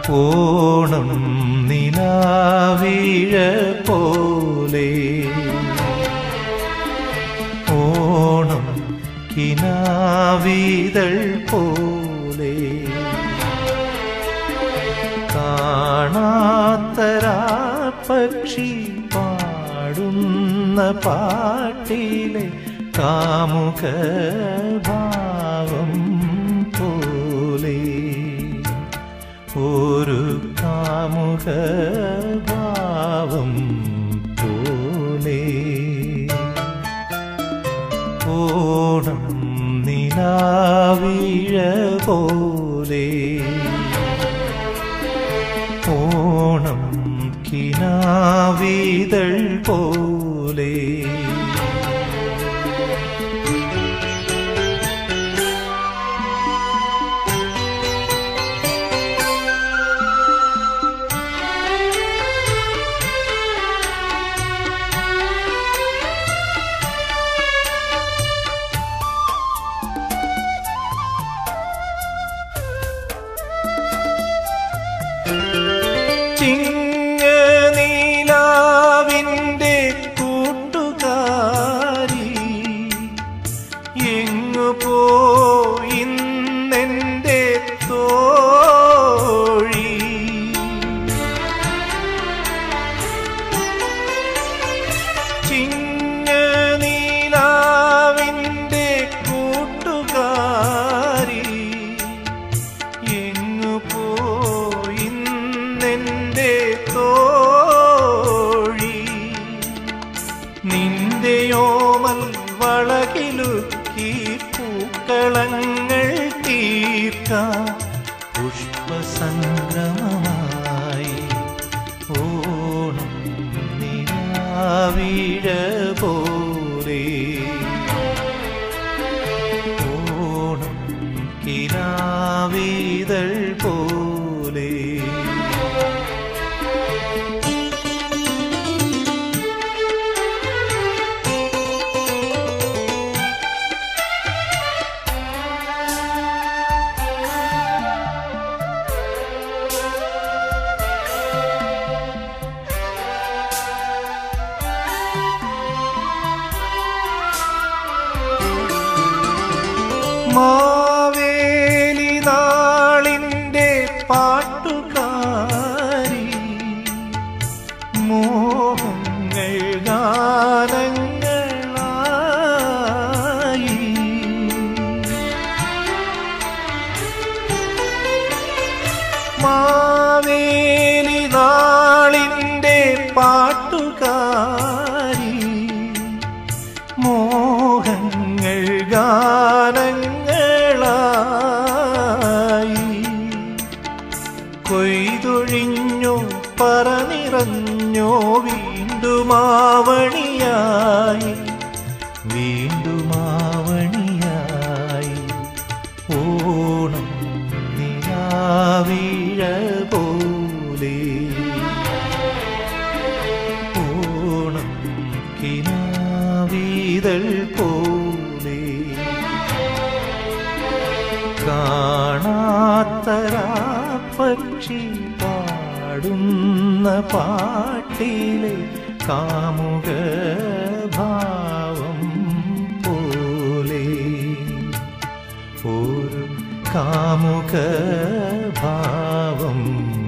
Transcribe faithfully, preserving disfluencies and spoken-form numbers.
ഓണം നിലാവിഴ പോലെ ഓണം കിനാവിതൾ പോലെ കാണാത്തരാ പക്ഷി പാടുന്ന പാട്ടിലെ കാമുക ഭാവം പോലെ ഒരു കാമുക ഭാവം പോലെ ഓണം നിലാവിഴ പോലെ ഓണം കിനാവിതൾ പോലെ ചിങ്ങനീലാവിൻ്റെ കൂട്ടുകാരി എങ്ങു പോയിന്നെൻ്റെ തോഴി ചിങ്ങനീലാവിൻ്റെ കൂട്ടുകാരി എങ്ങു പോയിന്നെൻ്റെ തോഴി നിന്റെയോമൽ വളകിലുക്കി പൂക്കളങ്ങൾ തീർക്കാം പുഷ്പസംഗമമായി ഓണം നിലാവിഴ പോലെ ഓണം കിനാവിതൾ പോലെ മാവേലി നാളിൻ്റെ പാട്ടുകാരി മോഹങ്ങൾ ഗാനങ്ങളായി മാവേലി നാളിൻ്റെ പാട്ടുകാരി മോഹങ്ങൾ ഗാനങ്ങളായി കൊയ്തൊഴിഞ്ഞോ പറനിറഞ്ഞോ വീണ്ടുമാവണിയായി വീണ്ടുമാവണിയായി ഓണം നിലാവിഴ പോലെ ഓണം കിനാവിതൾ പോലെ കാണാത്തരാ പക്ഷി പാടുന്ന പാട്ടിലെ കാമുക ഭാവം പോലെ ഒരു കാമുക ഭാവം